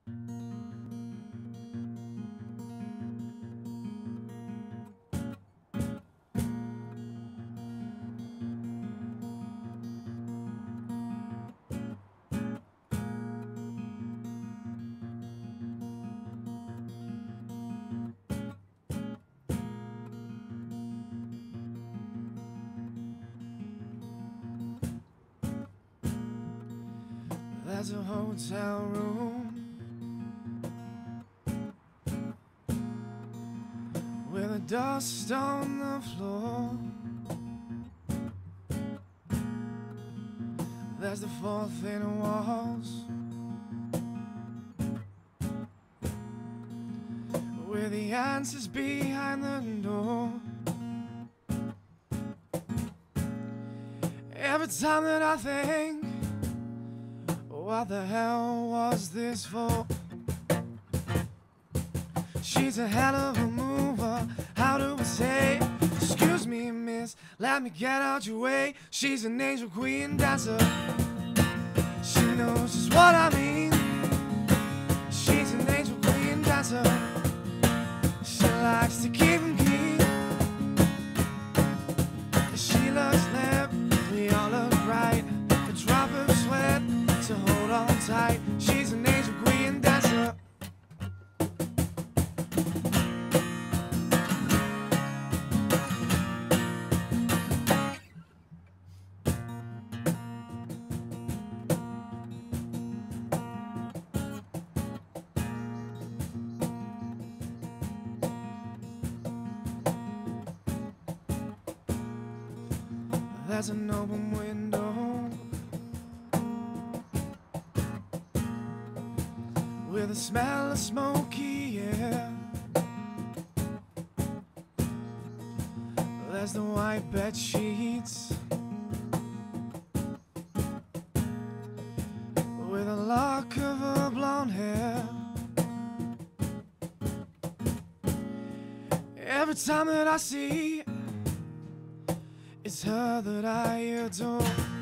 There's a hotel room with the dust on the floor. There's the four thin walls with the answers behind the door. Every time that I think, what the hell was this for? She's a hell of a mover. How do I say? Excuse me, miss, let me get out your way. She's an angel queen dancer. She knows just what I mean. She's an angel queen dancer. She likes to keep them keen. She looks left, we all look right. A drop of sweat to hold on tight. She's an angel queen dancer. There's an open window with a smell of smoky air. There's the white bed sheets with a lock of her blonde hair. Every time that I see, it's her that I adore.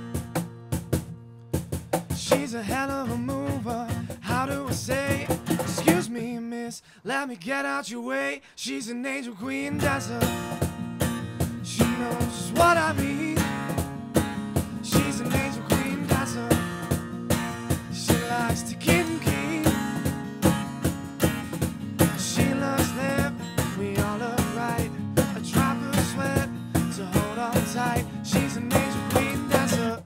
She's a hell of a mover. How do I say? Excuse me, miss, let me get out your way. She's an angel queen dancer. She knows just what I mean. She's an angel queen dancer. She likes to keep them keen. She looks left, we all look right. A drop of sweat to hold on tight. She's an angel queen dancer.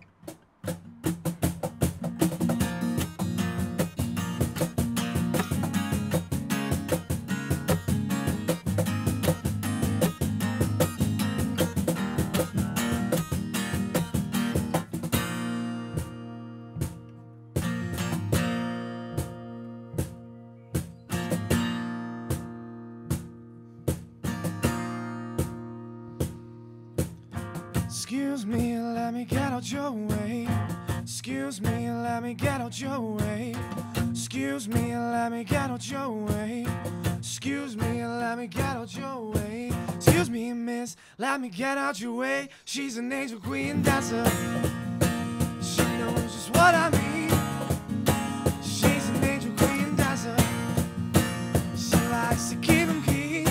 Excuse me, let me get out your way. Excuse me, let me get out your way. Excuse me, let me get out your way. Excuse me, let me get out your way. Excuse me, miss, let me get out your way. She's an angel queen dancer. She knows just what I mean. She's an angel queen dancer. She likes to keep them keen.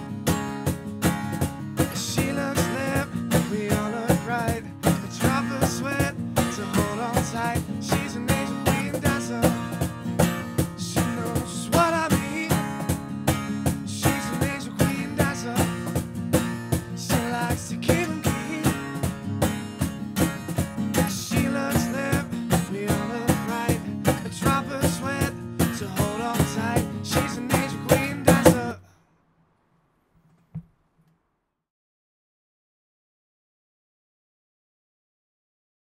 She looks left, we all look right. A drop of sweat to hold on tight.